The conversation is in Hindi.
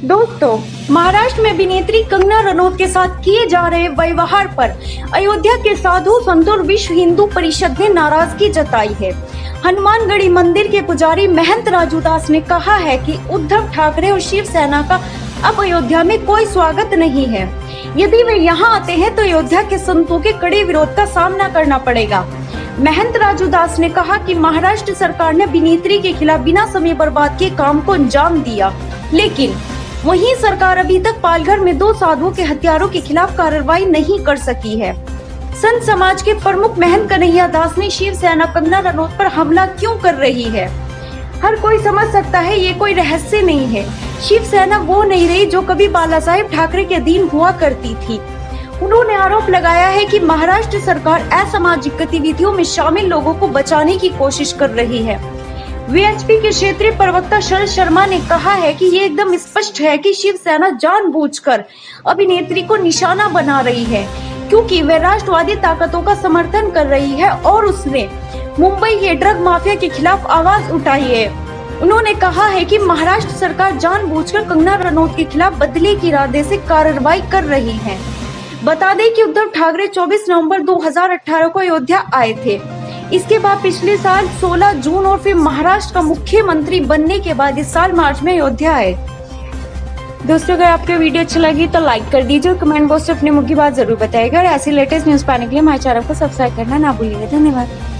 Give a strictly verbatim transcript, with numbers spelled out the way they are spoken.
दोस्तों, महाराष्ट्र में अभिनेत्री कंगना रनौत के साथ किए जा रहे व्यवहार पर अयोध्या के साधु संतों और विश्व हिंदू परिषद ने नाराजगी जताई है। हनुमानगढ़ी मंदिर के पुजारी महंत राजू दास ने कहा है कि उद्धव ठाकरे और शिवसेना का अब अयोध्या में कोई स्वागत नहीं है। यदि वे यहाँ आते हैं तो अयोध्या के संतों के कड़े विरोध का सामना करना पड़ेगा। महंत राजू दास ने कहा कि महाराष्ट्र सरकार ने अभिनेत्री के खिलाफ बिना समय बर्बाद किए काम को अंजाम दिया, लेकिन वहीं सरकार अभी तक पालघर में दो साधुओं के हत्यारों के खिलाफ कार्रवाई नहीं कर सकी है। संत समाज के प्रमुख महंत कन्हैया दास ने शिवसेना कंगना रनौत पर हमला क्यों कर रही है? हर कोई समझ सकता है, ये कोई रहस्य नहीं है। शिवसेना वो नहीं रही जो कभी बाला साहेब ठाकरे के अधीन हुआ करती थी। उन्होंने आरोप लगाया है कि महाराष्ट्र सरकार असामाजिक गतिविधियों में शामिल लोगों को बचाने की कोशिश कर रही है। वीएचपी के क्षेत्रीय प्रवक्ता शरद शर्मा ने कहा है कि ये एकदम स्पष्ट है कि शिवसेना जानबूझकर अभिनेत्री को निशाना बना रही है, क्योंकि वह राष्ट्रवादी ताकतों का समर्थन कर रही है और उसने मुंबई के ड्रग माफिया के खिलाफ आवाज उठाई है। उन्होंने कहा है कि महाराष्ट्र सरकार जानबूझकर कंगना रनौत के खिलाफ बदले के इरादे से कार्रवाई कर रही है। बता दें कि उद्धव ठाकरे चौबीस नवंबर दो हज़ार अठारह को अयोध्या आए थे। इसके बाद पिछले साल सोलह जून और फिर महाराष्ट्र का मुख्यमंत्री बनने के बाद इस साल मार्च में अयोध्या आए। दोस्तों, अगर आपको वीडियो अच्छी लगी तो लाइक कर दीजिए और कमेंट बॉक्स में अपने मुख्य बात जरूर बताइएगा। और ऐसी लेटेस्ट न्यूज पाने के लिए हमारे चैनल को सब्सक्राइब करना ना भूलिएगा। धन्यवाद।